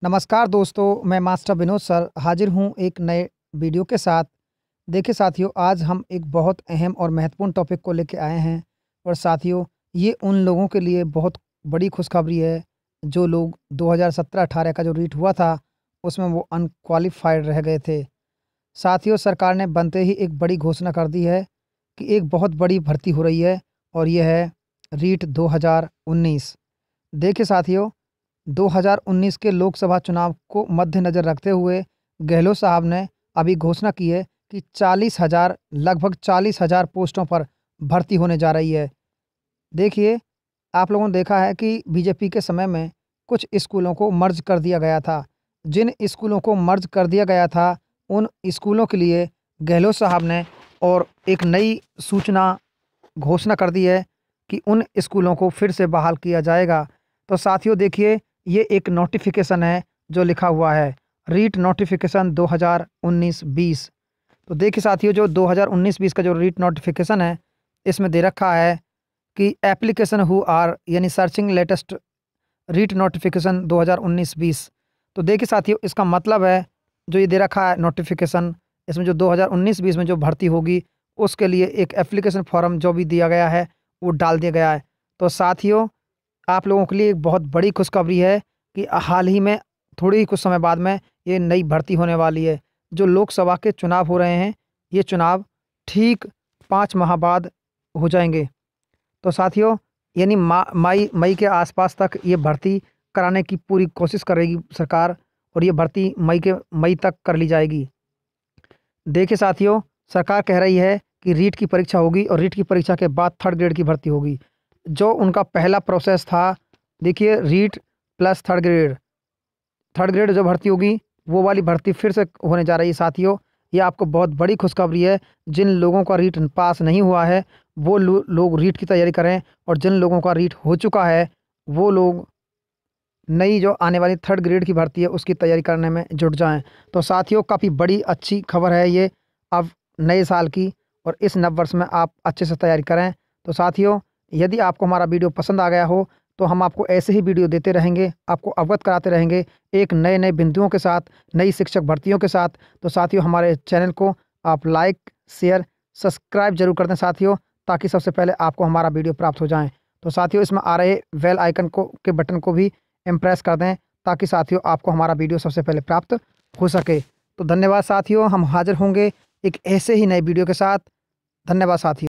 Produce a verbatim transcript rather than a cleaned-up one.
नमस्कार दोस्तों, मैं मास्टर विनोद सर हाजिर हूँ एक नए वीडियो के साथ। देखिए साथियों, आज हम एक बहुत अहम और महत्वपूर्ण टॉपिक को लेके आए हैं और साथियों, ये उन लोगों के लिए बहुत बड़ी खुशखबरी है जो लोग दो हज़ार सत्रह अठारह का जो रीट हुआ था उसमें वो अनक्वालिफाइड रह गए थे। साथियों, सरकार ने बनते ही एक बड़ी घोषणा कर दी है कि एक बहुत बड़ी भर्ती हो रही है और यह है रीट दो हज़ार उन्नीस। देखिए साथियों, दो हज़ार उन्नीस के लोकसभा चुनाव को मद्देनज़र रखते हुए गहलोत साहब ने अभी घोषणा की है कि चालीस हज़ार लगभग चालीस हज़ार पोस्टों पर भर्ती होने जा रही है। देखिए, आप लोगों ने देखा है कि बीजेपी के समय में कुछ स्कूलों को मर्ज कर दिया गया था। जिन स्कूलों को मर्ज कर दिया गया था, उन स्कूलों के लिए गहलोत साहब ने और एक नई सूचना घोषणा कर दी है कि उन स्कूलों को फिर से बहाल किया जाएगा। तो साथियों देखिए, ये एक नोटिफिकेशन है जो लिखा हुआ है रीट नोटिफिकेशन दो हज़ार उन्नीस बीस। तो देखिए साथियों, जो दो हज़ार उन्नीस बीस का जो रीट नोटिफिकेशन है, इसमें दे रखा है कि एप्लीकेशन हु आर यानी सर्चिंग लेटेस्ट रीट नोटिफिकेशन दो हज़ार उन्नीस बीस। तो देखिए साथियों, इसका मतलब है जो ये दे रखा है नोटिफिकेशन, इसमें जो दो हज़ार उन्नीस बीस में जो भर्ती होगी उसके लिए एक एप्लीकेशन फॉर्म जो भी दिया गया है वो डाल दिया गया है। तो साथियों, आप लोगों के लिए एक बहुत बड़ी खुशखबरी है कि हाल ही में थोड़ी ही कुछ समय बाद में ये नई भर्ती होने वाली है। जो लोकसभा के चुनाव हो रहे हैं, ये चुनाव ठीक पाँच माह बाद हो जाएंगे। तो साथियों, यानी मा मई मई के आसपास तक ये भर्ती कराने की पूरी कोशिश करेगी सरकार और ये भर्ती मई के मई तक कर ली जाएगी। देखिए साथियों, सरकार कह रही है कि रीट की परीक्षा होगी और रीट की परीक्षा के बाद थर्ड ग्रेड की भर्ती होगी। जो उनका पहला प्रोसेस था, देखिए REET plus third grade, third grade जो भर्ती होगी वो वाली भर्ती फिर से होने जा रही है। साथियों, ये आपको बहुत बड़ी खुशखबरी है। जिन लोगों का रीट पास नहीं हुआ है वो लो, लोग रीट की तैयारी करें और जिन लोगों का रीट हो चुका है वो लोग नई जो आने वाली थर्ड ग्रेड की भर्ती है उसकी तैयारी करने में जुट जाएं। तो साथियों, काफ़ी बड़ी अच्छी खबर है ये अब नए साल की, और इस नव वर्ष में आप अच्छे से तैयारी करें। तो साथियों, यदि आपको हमारा वीडियो पसंद आ गया हो तो हम आपको ऐसे ही वीडियो देते रहेंगे, आपको अवगत कराते रहेंगे एक नए नए बिंदुओं के साथ, नई शिक्षक भर्तियों के साथ। तो साथियों, हमारे चैनल को आप लाइक शेयर सब्सक्राइब जरूर कर दें साथियों, ताकि सबसे पहले आपको हमारा वीडियो प्राप्त हो जाएँ। तो साथियों, इसमें आ रहे बेल आइकन को के बटन को भी इम्प्रेस कर दें ताकि साथियों आपको हमारा वीडियो सबसे पहले प्राप्त हो सके। तो धन्यवाद साथियों, हम हाजिर होंगे एक ऐसे ही नए वीडियो के साथ। धन्यवाद साथियों।